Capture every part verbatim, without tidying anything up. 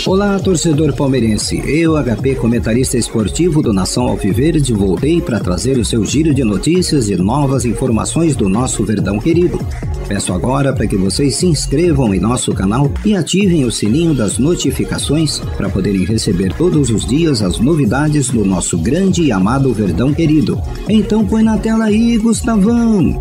Olá, torcedor palmeirense. Eu, H P, comentarista esportivo do Nação Alviverde, voltei para trazer o seu giro de notícias e novas informações do nosso Verdão querido. Peço agora para que vocês se inscrevam em nosso canal e ativem o sininho das notificações para poderem receber todos os dias as novidades do nosso grande e amado Verdão querido. Então põe na tela aí, Gustavão!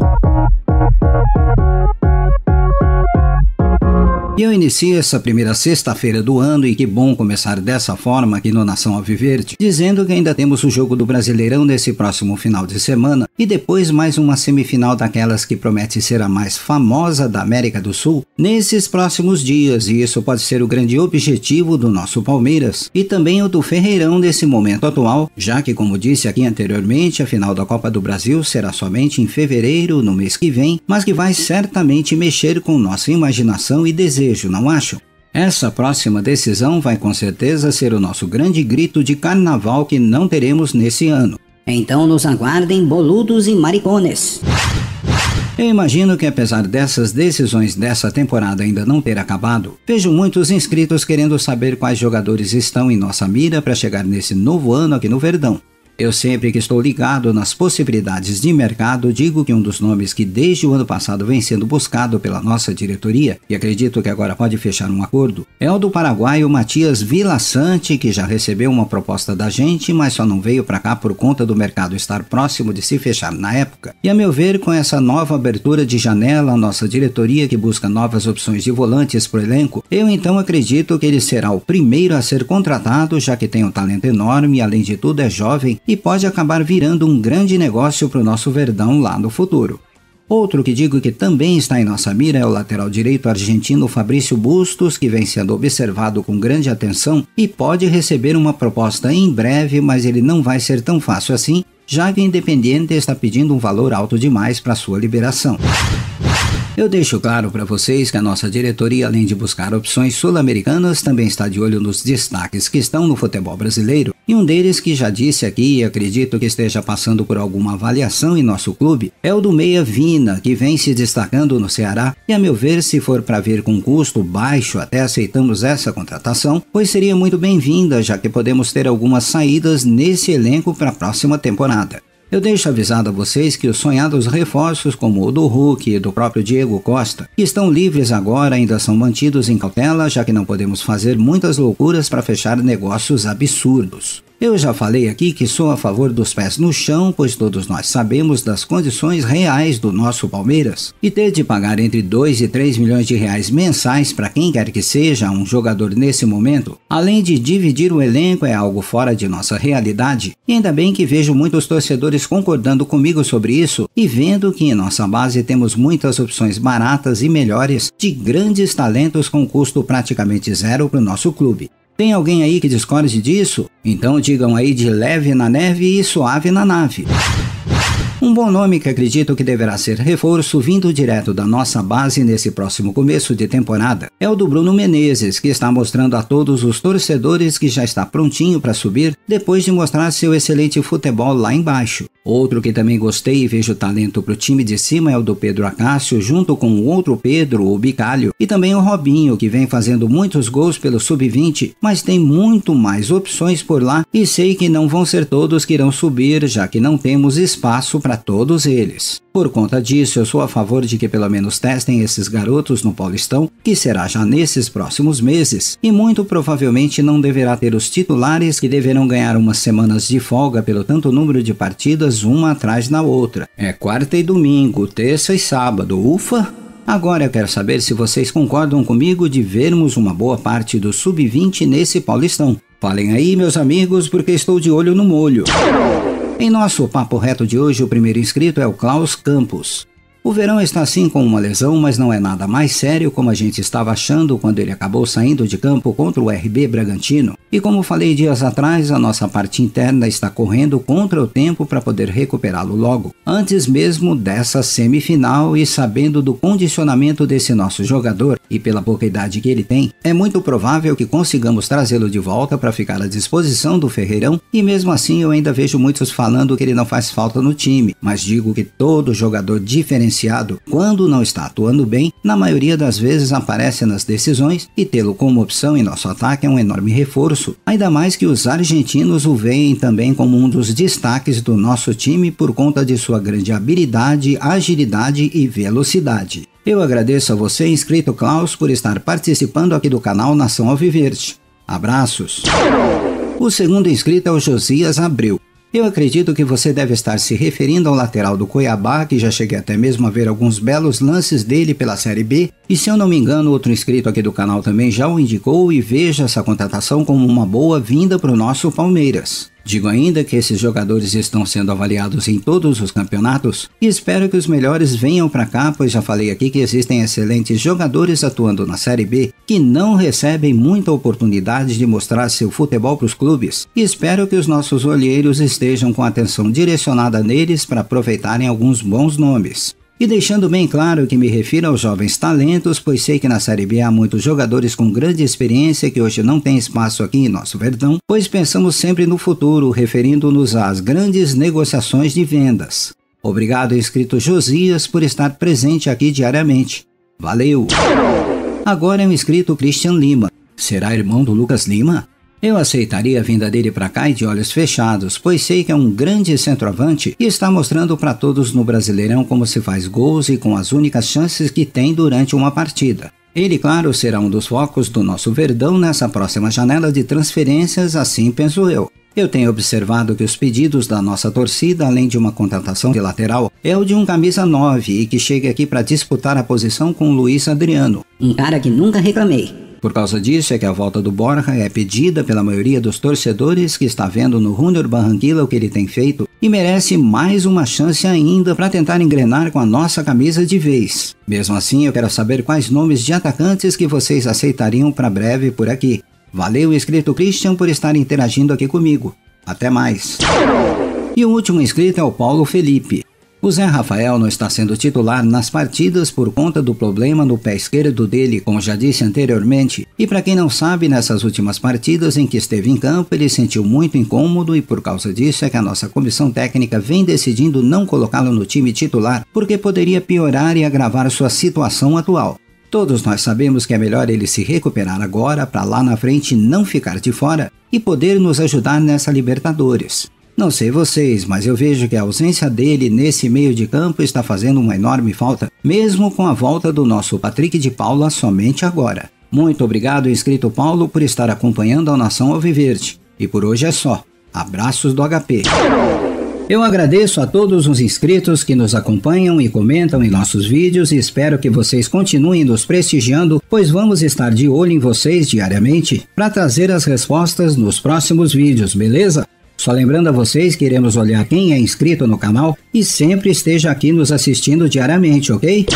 E eu inicio essa primeira sexta-feira do ano, e que bom começar dessa forma aqui no Nação Alviverde, dizendo que ainda temos o jogo do Brasileirão nesse próximo final de semana e depois mais uma semifinal daquelas que promete ser a mais famosa da América do Sul nesses próximos dias, e isso pode ser o grande objetivo do nosso Palmeiras e também o do Ferreirão nesse momento atual, já que, como disse aqui anteriormente, a final da Copa do Brasil será somente em fevereiro, no mês que vem, mas que vai certamente mexer com nossa imaginação e desejo, não acham? Essa próxima decisão vai com certeza ser o nosso grande grito de carnaval que não teremos nesse ano. Então nos aguardem, boludos e maricones. Eu imagino que, apesar dessas decisões dessa temporada ainda não ter acabado, vejo muitos inscritos querendo saber quais jogadores estão em nossa mira para chegar nesse novo ano aqui no Verdão. Eu sempre que estou ligado nas possibilidades de mercado, digo que um dos nomes que desde o ano passado vem sendo buscado pela nossa diretoria, e acredito que agora pode fechar um acordo, é o do paraguaio Matias Villasanti, que já recebeu uma proposta da gente, mas só não veio para cá por conta do mercado estar próximo de se fechar na época. E a meu ver, com essa nova abertura de janela, a nossa diretoria que busca novas opções de volantes para o elenco, eu então acredito que ele será o primeiro a ser contratado, já que tem um talento enorme e além de tudo é jovem, e pode acabar virando um grande negócio para o nosso Verdão lá no futuro. Outro que digo que também está em nossa mira é o lateral direito argentino Fabrício Bustos, que vem sendo observado com grande atenção e pode receber uma proposta em breve, mas ele não vai ser tão fácil assim, já que o Independiente está pedindo um valor alto demais para sua liberação. Eu deixo claro para vocês que a nossa diretoria, além de buscar opções sul-americanas, também está de olho nos destaques que estão no futebol brasileiro, e um deles que já disse aqui e acredito que esteja passando por alguma avaliação em nosso clube é o do Meia Vina, que vem se destacando no Ceará, e a meu ver, se for para vir com custo baixo, até aceitamos essa contratação, pois seria muito bem-vinda, já que podemos ter algumas saídas nesse elenco para a próxima temporada. Eu deixo avisado a vocês que os sonhados reforços como o do Hulk e do próprio Diego Costa, que estão livres agora, ainda são mantidos em cautela, já que não podemos fazer muitas loucuras para fechar negócios absurdos. Eu já falei aqui que sou a favor dos pés no chão, pois todos nós sabemos das condições reais do nosso Palmeiras, e ter de pagar entre dois e três milhões de reais mensais para quem quer que seja um jogador nesse momento, além de dividir o elenco, é algo fora de nossa realidade, e ainda bem que vejo muitos torcedores concordando comigo sobre isso e vendo que em nossa base temos muitas opções baratas e melhores de grandes talentos com custo praticamente zero para o nosso clube. Tem alguém aí que discorde disso? Então digam aí de leve na neve e suave na nave. Um bom nome que acredito que deverá ser reforço vindo direto da nossa base nesse próximo começo de temporada é o do Bruno Menezes, que está mostrando a todos os torcedores que já está prontinho para subir depois de mostrar seu excelente futebol lá embaixo. Outro que também gostei e vejo talento para o time de cima é o do Pedro Acácio, junto com o outro Pedro, o Bicalho, e também o Robinho, que vem fazendo muitos gols pelo sub vinte, mas tem muito mais opções por lá e sei que não vão ser todos que irão subir, já que não temos espaço para todos eles. Por conta disso, eu sou a favor de que pelo menos testem esses garotos no Paulistão, que será já nesses próximos meses, e muito provavelmente não deverá ter os titulares, que deverão ganhar umas semanas de folga pelo tanto número de partidas uma atrás da outra. É quarta e domingo, terça e sábado, ufa! Agora eu quero saber se vocês concordam comigo de vermos uma boa parte do sub vinte nesse Paulistão. Falem aí, meus amigos, porque estou de olho no molho. Em nosso papo reto de hoje, o primeiro inscrito é o Klaus Campos. O Verão está assim com uma lesão, mas não é nada mais sério como a gente estava achando quando ele acabou saindo de campo contra o R B Bragantino. E como falei dias atrás, a nossa parte interna está correndo contra o tempo para poder recuperá-lo logo, antes mesmo dessa semifinal, e sabendo do condicionamento desse nosso jogador, e pela pouca idade que ele tem, é muito provável que consigamos trazê-lo de volta para ficar à disposição do Ferreirão, e mesmo assim eu ainda vejo muitos falando que ele não faz falta no time, mas digo que todo jogador diferenciado, quando não está atuando bem, na maioria das vezes aparece nas decisões, e tê-lo como opção em nosso ataque é um enorme reforço, ainda mais que os argentinos o veem também como um dos destaques do nosso time por conta de sua grande habilidade, agilidade e velocidade. Eu agradeço a você, inscrito Klaus, por estar participando aqui do canal Nação Alviverde. Abraços! O segundo inscrito é o Josias Abreu. Eu acredito que você deve estar se referindo ao lateral do Cuiabá, que já cheguei até mesmo a ver alguns belos lances dele pela Série B, e se eu não me engano, outro inscrito aqui do canal também já o indicou, e veja essa contratação como uma boa vinda para o nosso Palmeiras. Digo ainda que esses jogadores estão sendo avaliados em todos os campeonatos e espero que os melhores venham para cá, pois já falei aqui que existem excelentes jogadores atuando na Série B que não recebem muita oportunidade de mostrar seu futebol para os clubes, e espero que os nossos olheiros estejam com atenção direcionada neles para aproveitarem alguns bons nomes. E deixando bem claro que me refiro aos jovens talentos, pois sei que na Série B há muitos jogadores com grande experiência que hoje não têm espaço aqui em nosso Verdão, pois pensamos sempre no futuro, referindo-nos às grandes negociações de vendas. Obrigado, inscrito Josias, por estar presente aqui diariamente. Valeu! Agora é o inscrito Christian Lima. Será irmão do Lucas Lima? Eu aceitaria a vinda dele para cá e de olhos fechados, pois sei que é um grande centroavante e está mostrando para todos no Brasileirão como se faz gols e com as únicas chances que tem durante uma partida. Ele, claro, será um dos focos do nosso Verdão nessa próxima janela de transferências, assim penso eu. Eu tenho observado que os pedidos da nossa torcida, além de uma contratação de lateral, é o de um camisa nove e que chegue aqui para disputar a posição com o Luiz Adriano. Um cara que nunca reclamei. Por causa disso é que a volta do Borja é pedida pela maioria dos torcedores que está vendo no Junior Barranquilla o que ele tem feito e merece mais uma chance ainda para tentar engrenar com a nossa camisa de vez. Mesmo assim, eu quero saber quais nomes de atacantes que vocês aceitariam para breve por aqui. Valeu, inscrito Christian, por estar interagindo aqui comigo. Até mais. E o último inscrito é o Paulo Felipe. O Zé Rafael não está sendo titular nas partidas por conta do problema no pé esquerdo dele, como já disse anteriormente, e para quem não sabe, nessas últimas partidas em que esteve em campo, ele sentiu muito incômodo e por causa disso é que a nossa comissão técnica vem decidindo não colocá-lo no time titular, porque poderia piorar e agravar sua situação atual. Todos nós sabemos que é melhor ele se recuperar agora para lá na frente não ficar de fora e poder nos ajudar nessa Libertadores. Não sei vocês, mas eu vejo que a ausência dele nesse meio de campo está fazendo uma enorme falta, mesmo com a volta do nosso Patrick de Paula somente agora. Muito obrigado, inscrito Paulo, por estar acompanhando a Nação Alviverde. E por hoje é só. Abraços do H P. Eu agradeço a todos os inscritos que nos acompanham e comentam em nossos vídeos e espero que vocês continuem nos prestigiando, pois vamos estar de olho em vocês diariamente para trazer as respostas nos próximos vídeos, beleza? Só lembrando a vocês que iremos olhar quem é inscrito no canal e sempre esteja aqui nos assistindo diariamente, ok?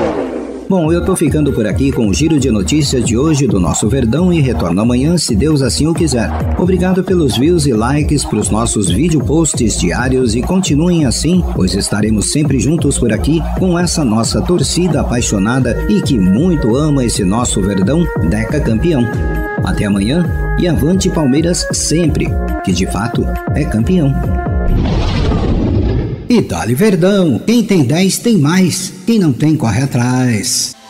Bom, eu tô ficando por aqui com o giro de notícias de hoje do nosso Verdão e retorno amanhã, se Deus assim o quiser. Obrigado pelos views e likes para os nossos vídeo posts diários e continuem assim, pois estaremos sempre juntos por aqui com essa nossa torcida apaixonada e que muito ama esse nosso Verdão Deca campeão. Até amanhã e avante Palmeiras sempre, que de fato é campeão. E dá-lhe Verdão, quem tem dez tem mais, quem não tem corre atrás.